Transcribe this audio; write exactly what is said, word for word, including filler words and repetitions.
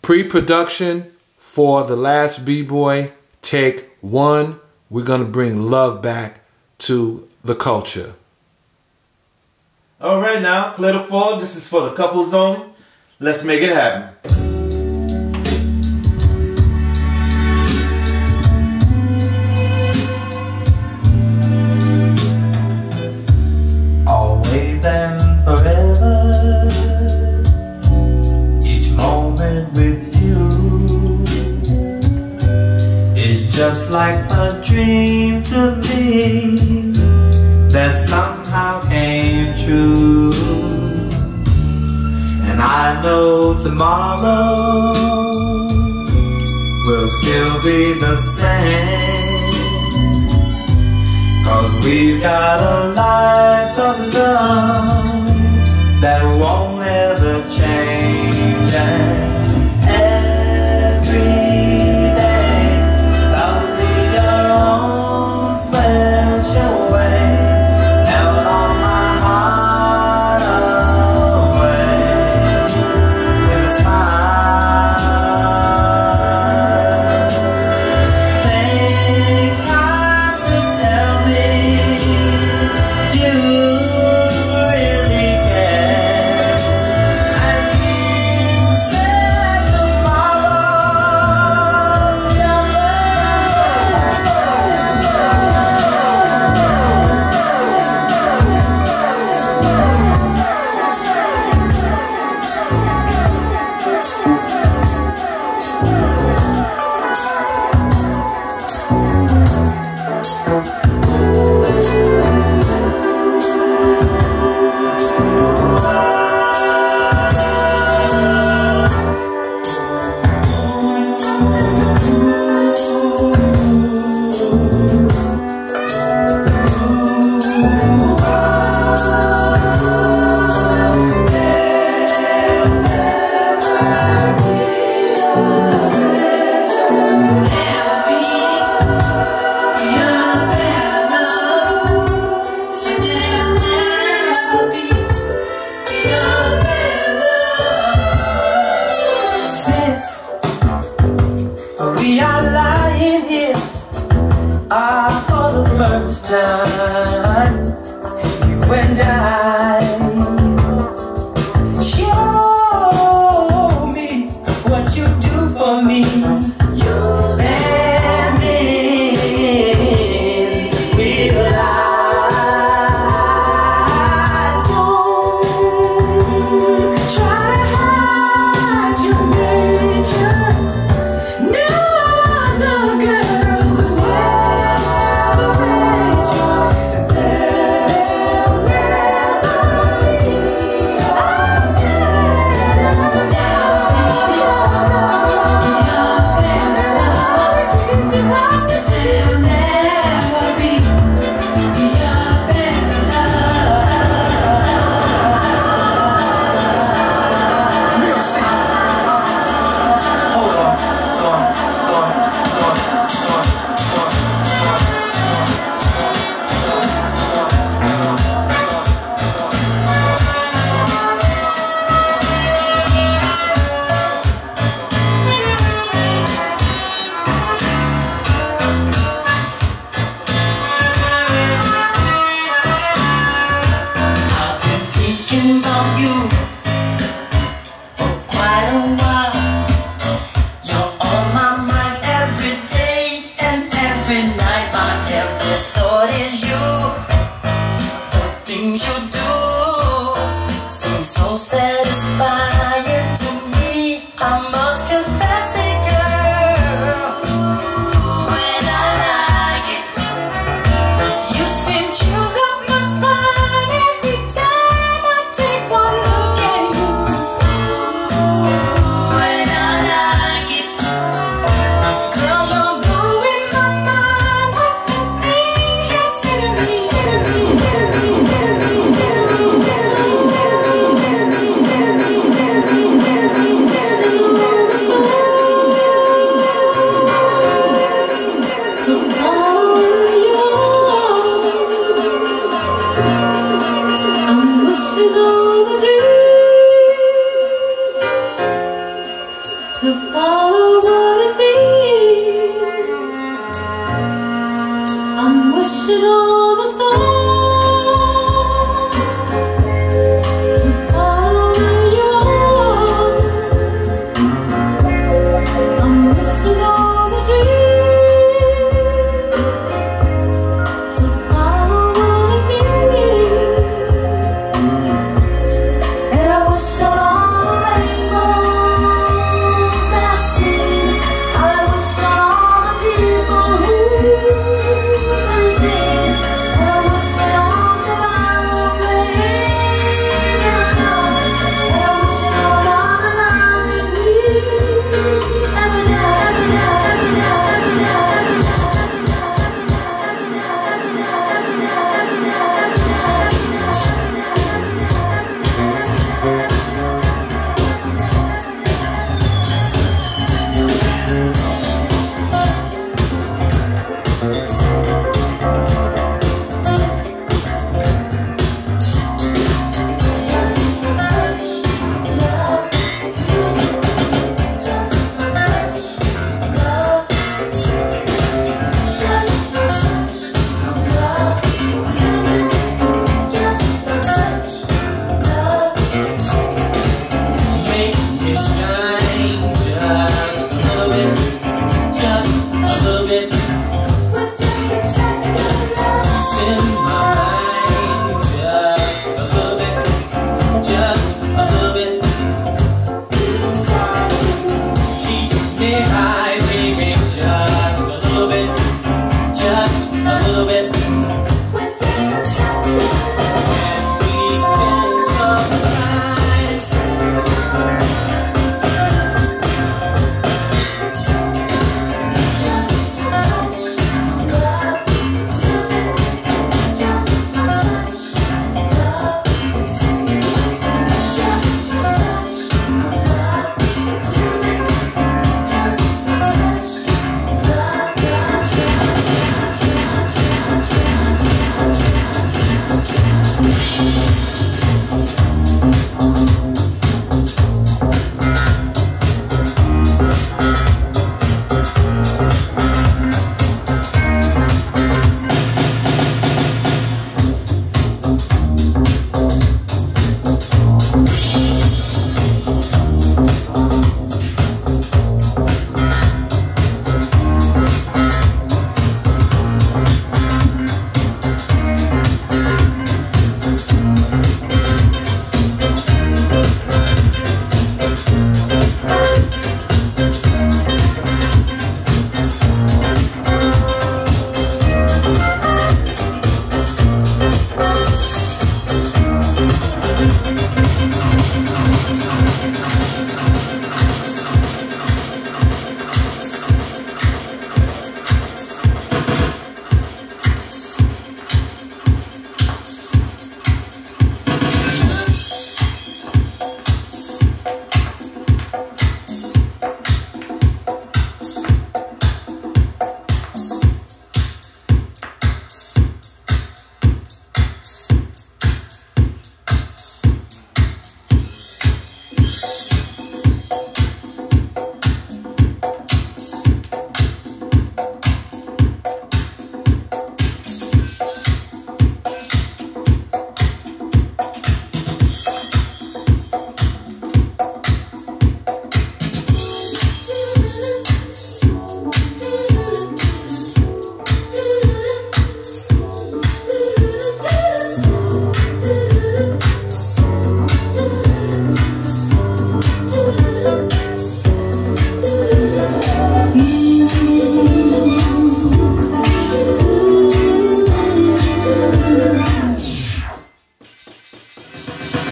Pre-production for The Last B-Boy, take one. We're gonna bring love back to the culture. All right now, Little Four, this is for the couple zone. Let's make it happen. Always and forever, each moment with you is just like a dream to me that somehow came true. And I know tomorrow will still be the same, 'cause we've got a life of love that won't ever change. And every day I'll be your own special way, held on my heart away with a smile. Take time to tell me you really care, and we said tomorrow together. We are lying here ah, for the first time, you and I. Show me what you do for me. You and me, we lie. Don't try to hide your nature. No other girl will ever reach your to follow what it means. I'm wishing on a star to follow where you are. I'm wishing on a dream to follow what it means. And I wish on all the rainbows that I see. I wish on all the people who dream. And I wish on all tomorrow playing in the dark. And I wish on all the loving me every day, every day, every day, every day.